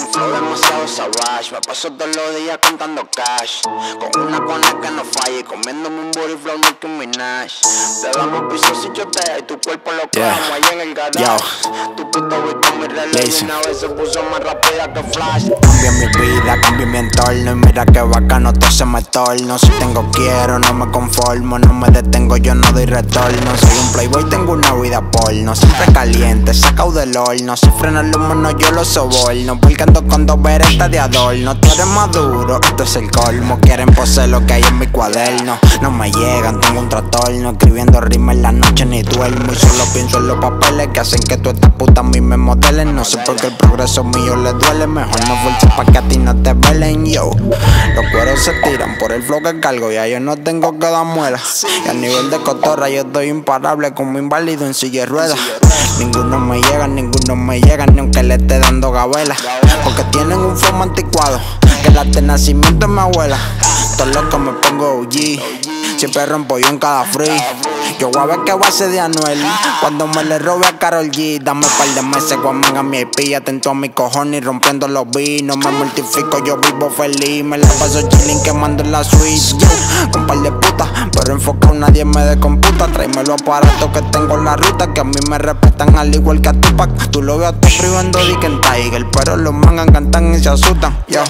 flow demasiado savage. Me paso todos los días contando cash. Con una cona que no falle, comiéndome un booty flow Nicki Minaj. Te damos pisos y chotea y tu cuerpo lo clavamos allá en el garage. Tu puto voy con mi reloj y una vez se puso más rápida que Flash. Cambié mi vida, cambié mi entorno y mira que bacano todo se me torno. Si tengo quiero, no me conformo, no me detengo, yo no doy retorno. Soy un playboy, tengo una vida porno, siempre caliente, sacado del horno. Si frenan los monos yo los soborno, porque ando con dos beretas de adorno. Tú eres maduro, esto es el colmo. Quieren poseer lo que hay en mi cuaderno. No me llegan, tengo un trastorno. Escribiendo rimas en la noche ni duermo. Y solo pienso en los papeles que hacen que tú estas putas a mí me modelen. No sé por qué el progreso mío les duele. Mejor no fuerza pa' que a ti no te velen, yo. Los cueros se tiran por el flow que cargo. Ya yo no tengo que dar muelas. Y a nivel de cotorra yo estoy imparable como inválido en silla de ruedas. Ninguno me llega, ni aunque le esté dando gabela. Porque tienen un flow anticuado que la de nacimiento es mi abuela. Todo lo que me pongo OG, siempre rompo yo en cada free. Yo voy a ver qué voy a hacer de Anuel cuando me le robe a Karol G. Dame un par de meses, guaman a mi IP. Atento a mi cojones y rompiendo los vinos. Me mortifico, yo vivo feliz. Me la paso chilling quemando en la suite, con par de putas, pero enfocado nadie me descomputa. Tráeme los aparatos que tengo en la ruta, que a mí me respetan al igual que a Tupac. Tú lo ves a tu privando Dick en Tiger, pero los mangas cantan y se asustan, yo.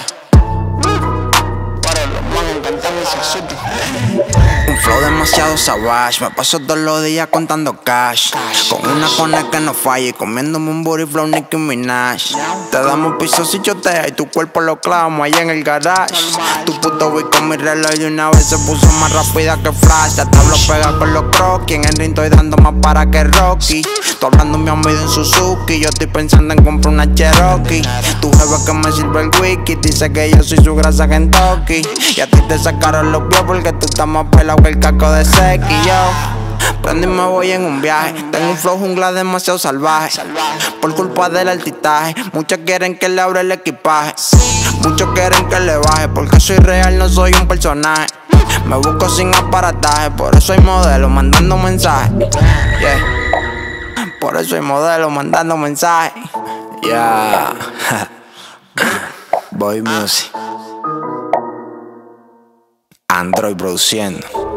Un flow demasiado savage, me paso todos los días contando cash. Con una cona que no falle, comiéndome un booty flow Nicki Minaj. Te damos pisos y chotea y tu cuerpo lo clavamos allá en el garage. Tu puto voy con mi reloj y una vez se puso más rápida que Flash. Ya tablo pega con los croquis, en el ring estoy dando más para que Rocky. Tú hablando mi amigo en Suzuki, yo estoy pensando en comprar una Cherokee. Tu jefe que me sirve el whisky, dice que yo soy su grasa Kentucky. Y a ti te sacaron los pies porque tú estás más pelado que el caco de Seki, yo. Prendo y me voy en un viaje. Tengo un flow jungla demasiado salvaje. Por culpa del altitaje, muchos quieren que le abra el equipaje. Muchos quieren que le baje, porque soy real, no soy un personaje. Me busco sin aparataje, por eso hay modelo mandando mensajes, por eso hay modelo mandando mensajes, Boy Music, Android produciendo.